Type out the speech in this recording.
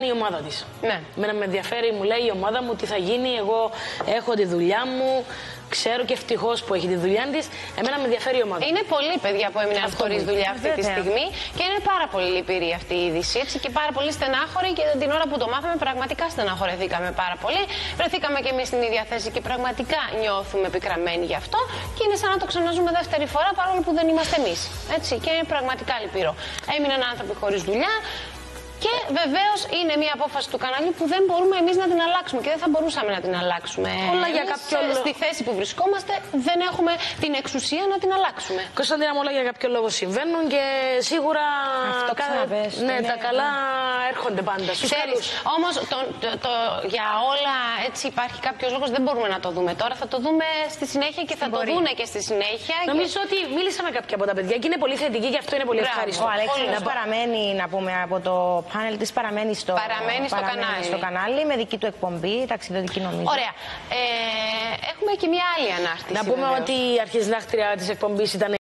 η ομάδα της. Ναι. Μένα με ενδιαφέρει, μου λέει η ομάδα μου τι θα γίνει. Εγώ έχω τη δουλειά μου. Ξέρω και ευτυχώς που έχει τη δουλειά της. Εμένα με ενδιαφέρει η ομάδα. Είναι πολλοί παιδιά που έμειναν χωρίς δουλειά αυτή τη στιγμή και είναι πάρα πολύ λυπηρή αυτή η είδηση. Έτσι, και πάρα πολύ στενάχωρη και την ώρα που το μάθαμε πραγματικά στεναχωρεθήκαμε πάρα πολύ. Βρεθήκαμε και εμείς στην ίδια θέση και πραγματικά νιώθουμε πικραμένοι γι' αυτό και είναι σαν να το ξαναζούμε δεύτερη φορά παρόλο που δεν είμαστε εμείς. Έτσι, και είναι πραγματικά λυπηρό. Έμειναν άνθρωποι χωρίς δουλειά. Και βεβαίως είναι μια απόφαση του καναλιού που δεν μπορούμε εμείς να την αλλάξουμε και δεν θα μπορούσαμε να την αλλάξουμε. Όλα για κάποιο λόγο. Στη θέση που βρισκόμαστε δεν έχουμε την εξουσία να την αλλάξουμε. Κωνσταντίνα μου, όλα για κάποιο λόγο συμβαίνουν και σίγουρα ναι, τα καλά έρχονται πάντα στους καλούς. Όμως για όλα έτσι υπάρχει κάποιος λόγος, δεν μπορούμε να το δούμε τώρα. Θα το δούμε στη συνέχεια και θα το δούνε και στη συνέχεια. Νομίζω ότι μίλησα με κάποια από τα παιδιά και είναι πολύ θετική και αυτό είναι πολύ ευχάριστο. Ο Αλέξης παραμένει, να πούμε, από το πάνελ της παραμένει στο κανάλι με δική του εκπομπή, ταξιδιωτική νομίζω. Ωραία. Έχουμε και μια άλλη ανάρτηση. Να πούμε ότι η αρχισυντάκτρια της εκπομπής ήταν